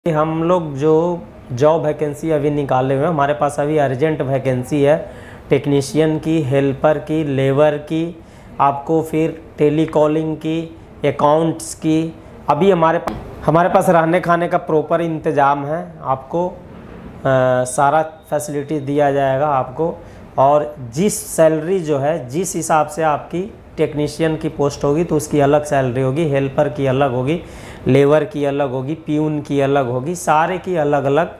हम लोग जो जॉब वैकेंसी अभी निकाले हुए हैं, हमारे पास अभी अर्जेंट वैकेंसी है टेक्नीशियन की, हेल्पर की, लेबर की, आपको फिर टेलीकॉलिंग की, अकाउंट्स की। अभी हमारे पास रहने खाने का प्रॉपर इंतज़ाम है। आपको सारा फैसिलिटी दिया जाएगा आपको, और जिस सैलरी जो है जिस हिसाब से आपकी टेक्नीशियन की पोस्ट होगी तो उसकी अलग सैलरी होगी, हेल्पर की अलग होगी, लेबर की अलग होगी, प्यून की अलग होगी, सारे की अलग अलग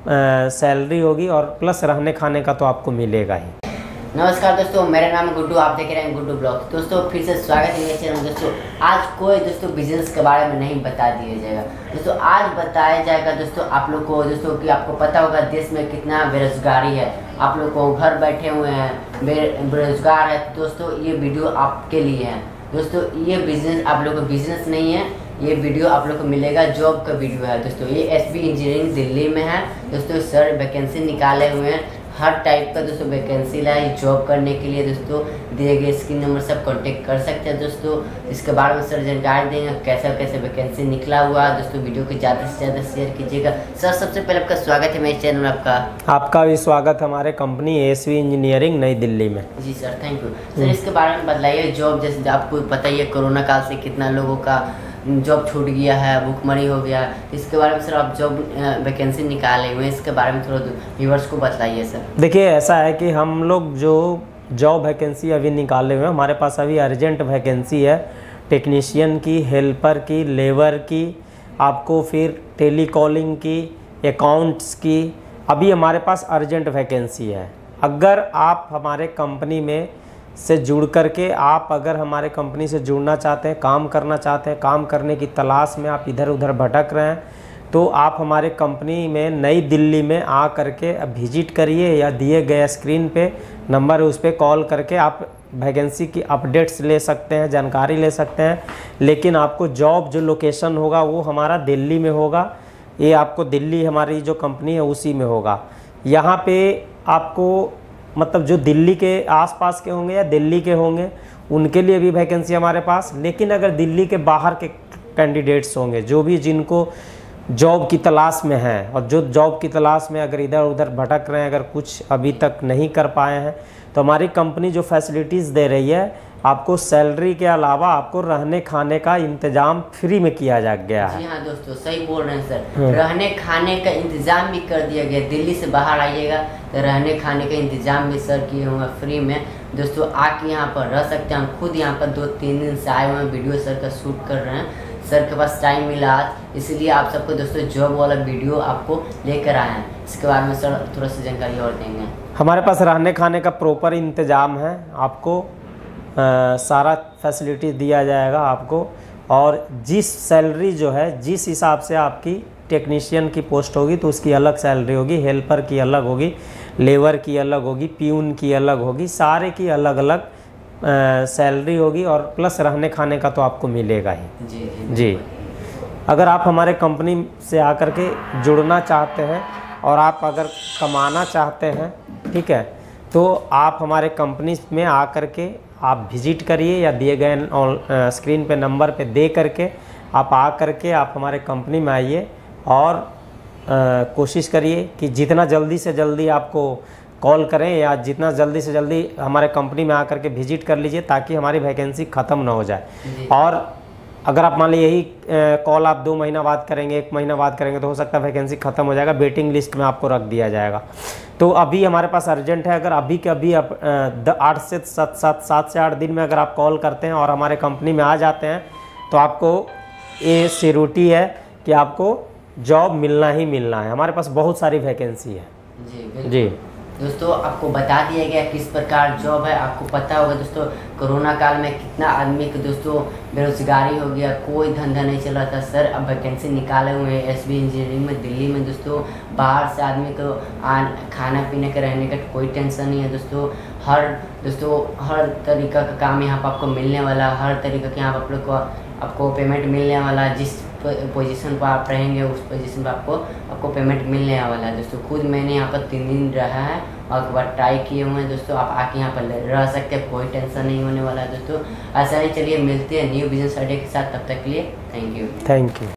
सैलरी होगी, और प्लस रहने खाने का तो आपको मिलेगा ही। नमस्कार दोस्तों, मेरा नाम है गुड्डू, आप देख रहे हैं गुड्डू ब्लॉग। दोस्तों फिर से स्वागत है मेरे चैनल। दोस्तों आज कोई बिजनेस के बारे में नहीं बता दिया जाएगा। दोस्तों आज बताया जाएगा दोस्तों आप लोग को, दोस्तों कि आपको पता होगा देश में कितना बेरोजगारी है। आप लोग को घर बैठे हुए हैं, बेरोजगार है। दोस्तों ये वीडियो आपके लिए है। दोस्तों ये बिजनेस आप लोग को बिजनेस नहीं है, ये वीडियो आप लोग को मिलेगा जॉब का वीडियो है। दोस्तों ये एसबी इंजीनियरिंग दिल्ली में है। दोस्तों सर वैकेंसी निकाले हुए हैं, हर टाइप का दोस्तों वैकेंसी है जॉब करने के लिए। दोस्तों दिए गए स्क्रीन नंबर से आप कॉन्टेक्ट कर सकते हैं। दोस्तों इसके बारे में सर जानकारी देंगे कैसे कैसे वैकेंसी निकला हुआ है। दोस्तों वीडियो को ज़्यादा से ज़्यादा शेयर कीजिएगा। सर सबसे पहले आपका स्वागत है मेरे चैनल में। आपका भी स्वागत हमारे कंपनी एसवी इंजीनियरिंग नई दिल्ली में। जी सर, थैंक यू सर। इसके बारे में बताइए, जॉब जैसे आपको पता ही है कोरोना काल से कितना लोगों का जॉब छूट गया है, भूखमरी हो गया। इसके बारे में सर आप जॉब वैकेंसी निकाले हुए हैं, इसके बारे में थोड़ा व्यूअर्स को बताइए सर। देखिए ऐसा है कि हम लोग जो जॉब वैकेंसी अभी निकाले हुए हैं, हमारे पास अभी अर्जेंट वैकेंसी है टेक्नीशियन की, हेल्पर की, लेबर की, आपको फिर टेलीकॉलिंग की, अकाउंट्स की। अभी हमारे पास अर्जेंट वैकेंसी है। अगर आप हमारे कंपनी में से जुड़ करके आप अगर हमारे कंपनी से जुड़ना चाहते हैं, काम करना चाहते हैं, काम करने की तलाश में आप इधर उधर भटक रहे हैं, तो आप हमारे कंपनी में नई दिल्ली में आ करके विजिट करिए, या दिए गए स्क्रीन पे नंबर है उस पर कॉल करके आप वैकेंसी की अपडेट्स ले सकते हैं, जानकारी ले सकते हैं। लेकिन आपको जॉब जो लोकेशन होगा वो हमारा दिल्ली में होगा। ये आपको दिल्ली हमारी जो कंपनी है उसी में होगा। यहाँ पे आपको मतलब जो दिल्ली के आसपास के होंगे या दिल्ली के होंगे उनके लिए भी वैकेंसी हमारे पास। लेकिन अगर दिल्ली के बाहर के कैंडिडेट्स होंगे, जो भी जिनको जॉब की तलाश में हैं, और जो जॉब की तलाश में अगर इधर उधर भटक रहे हैं, अगर कुछ अभी तक नहीं कर पाए हैं, तो हमारी कंपनी जो फैसिलिटीज़ दे रही है, आपको सैलरी के अलावा आपको रहने खाने का इंतजाम फ्री में किया जा गया है। जी हाँ दोस्तों, सही बोल रहे हैं सर। रहने खाने का इंतजाम भी कर दिया गया। दिल्ली से बाहर आइएगा तो रहने खाने का इंतजाम भी सर किए हुए फ्री में। दोस्तों आके यहाँ पर रह सकते हैं। हम खुद यहाँ पर 2-3 दिन से आए हुए हैं, वीडियो सर का शूट कर रहे हैं। सर के पास टाइम मिला आज, इसलिए आप सबको दोस्तों जॉब वाला वीडियो आपको लेकर आए हैं। इसके बारे में सर थोड़ा सा जानकारी और देंगे। हमारे पास रहने खाने का प्रॉपर इंतजाम है। आपको सारा फैसिलिटी दिया जाएगा आपको, और जिस सैलरी जो है जिस हिसाब से आपकी टेक्नीशियन की पोस्ट होगी तो उसकी अलग सैलरी होगी, हेल्पर की अलग होगी, लेबर की अलग होगी, प्यून की अलग होगी, सारे की अलग अलग सैलरी होगी, और प्लस रहने खाने का तो आपको मिलेगा ही। जी अगर आप हमारे कंपनी से आकर के जुड़ना चाहते हैं और आप अगर कमाना चाहते हैं, ठीक है, तो आप हमारे कंपनी में आकर के आप विजिट करिए, या दिए गए स्क्रीन पे नंबर पे दे करके आप आ करके आप हमारे कंपनी में आइए, और कोशिश करिए कि जितना जल्दी से जल्दी आपको कॉल करें, या जितना जल्दी से जल्दी हमारे कंपनी में आकर के विजिट कर लीजिए, ताकि हमारी वैकेंसी ख़त्म ना हो जाए। और अगर आप मान लीजिए यही कॉल आप 2 महीना बाद करेंगे, 1 महीना बाद करेंगे, तो हो सकता है वैकेंसी ख़त्म हो जाएगा, वेटिंग लिस्ट में आपको रख दिया जाएगा। तो अभी हमारे पास अर्जेंट है। अगर अभी के अभी आप 7 से 8 दिन में अगर आप कॉल करते हैं और हमारे कंपनी में आ जाते हैं, तो आपको ये सिक्योरिटी है कि आपको जॉब मिलना ही मिलना है। हमारे पास बहुत सारी वैकेंसी है। जी दोस्तों आपको बता दिया गया किस प्रकार जॉब है। आपको पता होगा दोस्तों कोरोना काल में कितना आदमी को दोस्तों बेरोजगारी हो गया, कोई धंधा नहीं चल रहा था। सर अब वैकेंसी निकाले हुए हैं एसबी इंजीनियरिंग में दिल्ली में। दोस्तों बाहर से आदमी को खाना पीने का रहने का कोई टेंशन नहीं है। दोस्तों हर तरीका का काम यहाँ पर आपको मिलने वाला, हर तरीका के यहाँ पर आपको पेमेंट मिलने वाला। जिस पोजीशन पर आप रहेंगे उस पोजीशन पर आपको पेमेंट मिलने वाला है। दोस्तों खुद मैंने यहाँ पर 3 दिन रहा है और एक बार ट्राई किए हुए हैं। दोस्तों आप आके यहाँ पर रह सकते हैं, कोई टेंशन नहीं होने वाला है। दोस्तों ऐसा नहीं, चलिए मिलते हैं न्यू बिजनेस आइडिया के साथ। तब तक के लिए थैंक यू।